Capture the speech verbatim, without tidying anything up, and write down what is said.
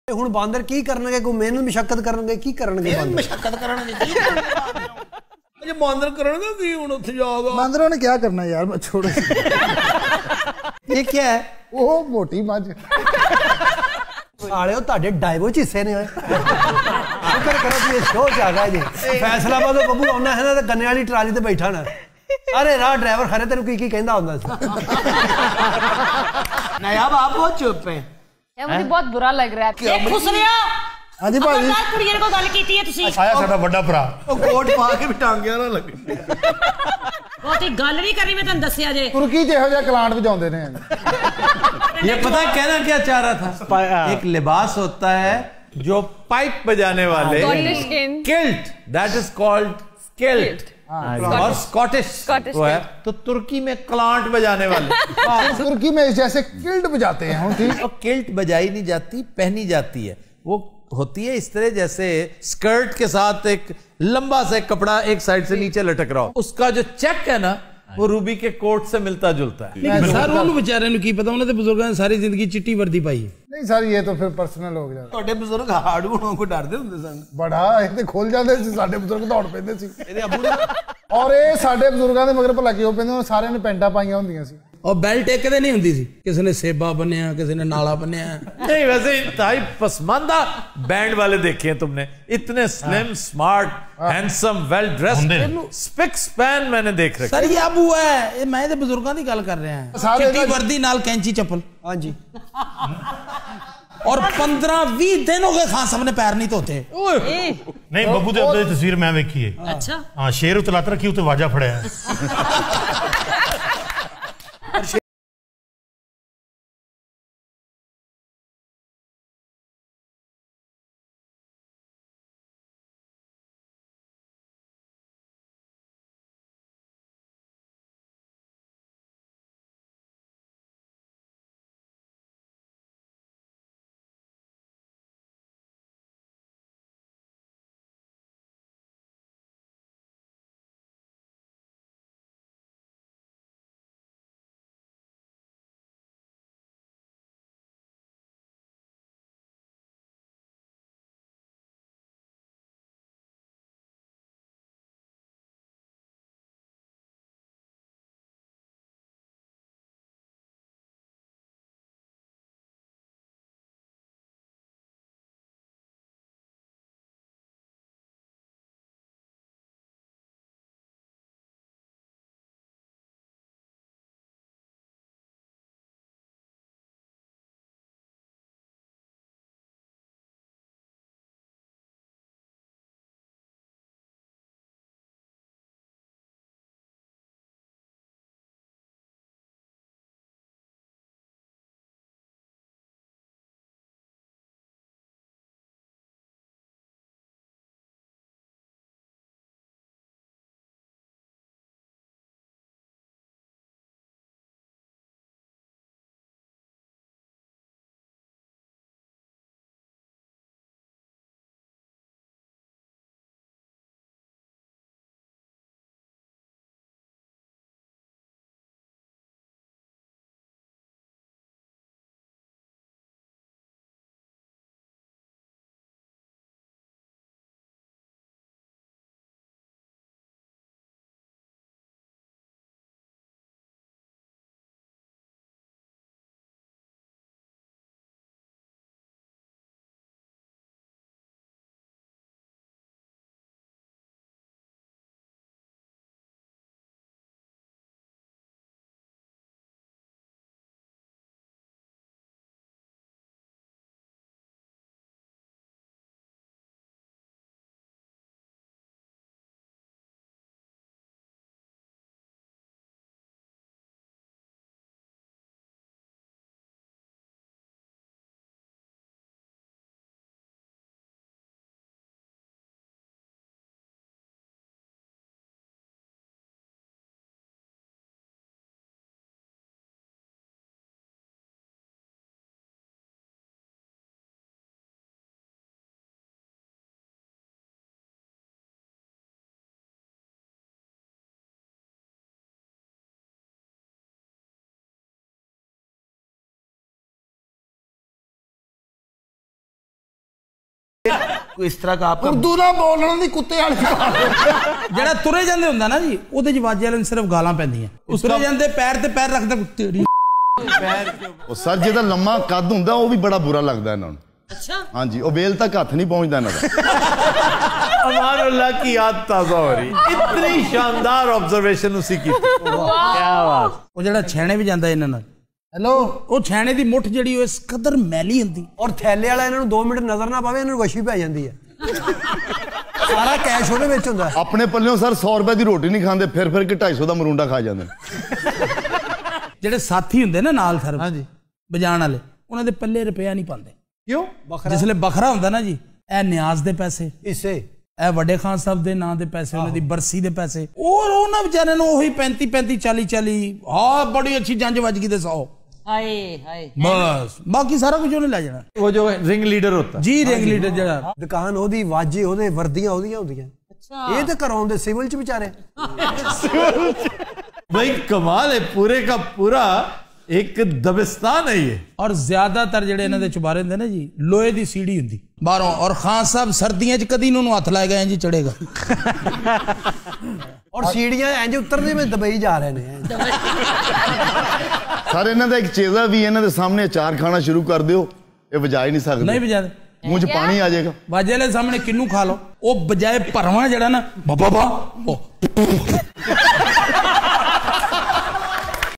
ਹੁਣ ਬਾਂਦਰ ਕੀ ਕਰਨਗੇ, ਕੋਈ ਮਿਹਨਤ ਮਸ਼ੱਕਤ ਕਰਨਗੇ, ਕੀ ਕਰਨਗੇ ਬਾਂਦਰ? ਮਸ਼ੱਕਤ ਕਰਨਗੇ ਕੀ ਜੇ ਬਾਂਦਰ ਕਰਨਗੇ ਕੀ ਹੁਣ ਉੱਥੇ ਜਾਓਗਾ? ਬਾਂਦरों ने क्या करना यार, मैं छोड़ो। ये क्या है? वो मोटी मझ साले ਤੁਹਾਡੇ ਡਾਈਵੋ ਚ ਹਿੱਸੇ ਨੇ ਓਏ। ਸ਼ੁਕਰ ਕਰੋ ਕਿ ਇਹ ਸ਼ੋਅ ਚ ਆ ਗਿਆ ਜੀ। ਫੈਸਲਾਬਾਦ ਤੋਂ ਬੱਬੂ ਆਉਣਾ ਹੈ ਨਾ ਤੇ ਗੰਨੇ ਵਾਲੀ ਟਰਾਲੀ ਤੇ ਬੈਠਾ ਨਾ अरे राह ड्राइवर खरे तेन की की कहंदा हुंदा सी। नया बाप बहुत चुप है यार, मुझे बहुत बुरा लग रहा है। ये खुश रहा हाँ जी भाजी कुड़ियां को गल कीती है तुसी आया साडा बड़ा भरा ओ कोट पा के भी टांगिया ना लगे बहुत ही गल नहीं करनी मैं तन्नू दस्सिया जे तुर्की च इहो जिहा कलांट वजाउंदे ने। ये पता है कहना क्या चाह रहा था? एक लिबास होता है जो पाइप बजाने वाले, kilt, that is called kilt, और स्कॉटिश वो है तो तुर्की में क्लांट बजाने वाले। तुर्की में जैसे किल्ट बजाते हैं। ठीक, और किल्ट बजाई नहीं जाती, पहनी जाती है। वो होती है इस तरह जैसे स्कर्ट के साथ एक लंबा सा कपड़ा एक साइड से नीचे लटक रहा हो। उसका जो चेक है ना वो रूबी के कोट से मिलता जुलता है। सर उन्होंने बेचारे नु की पता, उन्होंने तो बुजुर्गों ने सारी जिंदगी चिट्टी वर्दी पाई है। नहीं सर ये तो फिर पर्सनल हो गया। ਤੁਹਾਡੇ ਬਜ਼ੁਰਗ ਹਾਰਡ ਬਣਾਉਣ ਕੋ ਡਰਦੇ ਹੁੰਦੇ ਸਨ ਬੜਾ ਇਹ ਤੇ ਖੁੱਲ ਜਾਂਦੇ ਸੀ, ਸਾਡੇ ਬਜ਼ੁਰਗ ਦੌੜ ਪੈਂਦੇ ਸੀ। ਇਹਦੇ ਅੱਬੂ ਨੇ ਔਰ ਇਹ ਸਾਡੇ ਬਜ਼ੁਰਗਾਂ ਦੇ ਮਗਰ ਭਲਾ ਕਿਉਂ ਪੈਂਦੇ, ਉਹ ਸਾਰਿਆਂ ਨੇ ਪੈਂਟਾਂ ਪਾਈਆਂ ਹੁੰਦੀਆਂ ਸੀ। और बेल्ट एक नहीं होंदी सी, किसी ने सेबा बनिया, किसी ने नाला बनिया। नहीं वैसे इंतहाई पसमानदा बैंड वाले देखे हैं तुमने, इतने slim smart handsome well dressed spick span मैंने देख रखे। सर ये अबू है, ये मैं तो बुजुर्गों की गल कर रहे हैं। चिट्टी वर्दी नाल कैंची चप्पल। हाँ जी। और पंद्रह बीस दिन हो गए खान साहब ने पैर नहीं धोते। नहीं बब्बू दे अपनी तस्वीर मैं वेखी है। अच्छा हाँ शेर उत्ते लत्त रखी उत्ते वाजा फड़िया है। इस तरह का आपका उर्दू ना बोलना दी कुत्ते वाली ਜਿਹੜਾ ਤੁਰੇ ਜਾਂਦੇ ਹੁੰਦਾ ਨਾ ਜੀ ਉਹਦੇ ਚ ਵਾਜੇ ਵਾਲੇ ਨੂੰ ਸਿਰਫ ਗਾਲਾਂ ਪੈਂਦੀਆਂ ਤੁਰੇ ਜਾਂਦੇ ਪੈਰ ਤੇ ਪੈਰ ਰੱਖਦਾ ਤੇਰੀ ਪੈਰ ਉਹ ਸਰ ਜਿਹਦਾ ਲੰਮਾ ਕੱਦ ਹੁੰਦਾ ਉਹ ਵੀ ਬੜਾ ਬੁਰਾ ਲੱਗਦਾ ਇਹਨਾਂ ਨੂੰ अच्छा हाँ जी, वो बेल तक हाथ नहीं पहुंचता ना। अमानुल्लाह की याद ताजा हो रही, इतनी शानदार ऑब्जर्वेशन उसी की थी। क्या बात। वो जड़ा छेने भी जांदा इन्हां नाल हेलो वो छेने दी मुठ जड़ी ओ इस कदर मैली हुंदी और थैले वाला इन्हां नूं दो मिनट नजर ना पावे इन्हां नूं वशी पै जांदी है सारा कैश ਉਹਦੇ ਵਿੱਚ ਹੁੰਦਾ अपने पल्लियों सर सौ रुपए ਦੀ ਰੋਟੀ ਨਹੀਂ ਖਾਂਦੇ ਫਿਰ ਫਿਰ ਕੇ ढाई सौ ਦਾ ਮਰੂੰਡਾ ਖਾ ਜਾਂਦੇ ਜਿਹੜੇ ਸਾਥੀ ਹੁੰਦੇ ਨਾ ਨਾਲ ਸਰ ਹਾਂਜੀ ਬਜਾਣ ਵਾਲੇ ਉਹਨਾਂ ਦੇ ਪੱਲੇ ਰੁਪਿਆ ਨਹੀਂ ਪਾਉਂਦੇ क्यों जिसले बखरा ਹੁੰਦਾ ना जी ए न्याज दे पैसे इसे ए वड्डे खान साहब दे नां दे पैसे उन्हां दी बरसी दे पैसे और ਉਹਨਾਂ ਵਿਚਾਰਿਆਂ ਨੂੰ ਉਹੀ पैंतीस पैंतीस चालीस चालीस ਹਾਂ ਬੜੀ ਅੱਛੀ ਜੰਜ ਵੱਜ ਗਈ ਤੇ सौ हाय हाय बस बाकी सारा कुछ ਉਹਨੇ ਲੈ ਜਾਣਾ वो जो रिंग लीडर होता जी रिंग लीडर ਜਿਹੜਾ ਦੁਕਾਨ ਉਹਦੀ ਵਾਜੇ ਉਹਦੇ ਵਰਦੀਆਂ ਉਹਦੀਆਂ ਹੁੰਦੀਆਂ ਇਹ ਤੇ ਘਰੋਂ ਦੇ ਸਿਵਲ ਚ ਵਿਚਾਰੇ भाई कमाल है पूरे का पूरा एक दबिस्तान है ये और ज्यादातर ਜਿਹੜੇ ਇਹਨਾਂ ਦੇ ਚੁਬਾਰੇ ਹੁੰਦੇ ਨੇ ਜੀ ਲੋਹੇ ਦੀ ਸੀੜੀ ਹੁੰਦੀ ਬਾਹਰੋਂ ਔਰ ਖਾਨ ਸਾਹਿਬ ਸਰਦੀਆਂ 'ਚ ਕਦੀ ਨੂੰ ਹੱਥ ਲਾਏਗਾ ਇੰਜ ਚੜੇਗਾ ਔਰ ਸੀੜੀਆਂ ਇੰਜ ਉਤਰਦੇ ਮੈਂ ਦੁਬਈ ਜਾ ਰਹੇ ਨੇ ਸਰ ਇਹਨਾਂ ਦਾ ਇੱਕ ਚੇਜ਼ਾ ਵੀ ਇਹਨਾਂ ਦੇ ਸਾਹਮਣੇ ਅਚਾਰ ਖਾਣਾ ਸ਼ੁਰੂ ਕਰ ਦਿਓ ਇਹ ਵਜਾ ਹੀ ਨਹੀਂ ਸਕਦੇ ਨਹੀਂ ਵਜਾਦੇ ਮੂੰਹ 'ਚ ਪਾਣੀ ਆ ਜਾਏਗਾ ਵਾਜੇ ਵਾਲੇ ਸਾਹਮਣੇ ਕਿੰਨੂ ਖਾ ਲਓ ਉਹ ਬਜਾਏ ਭਰਵਾਂ ਜਿਹੜਾ ਨਾ ਬਾਬਾ ਬਾ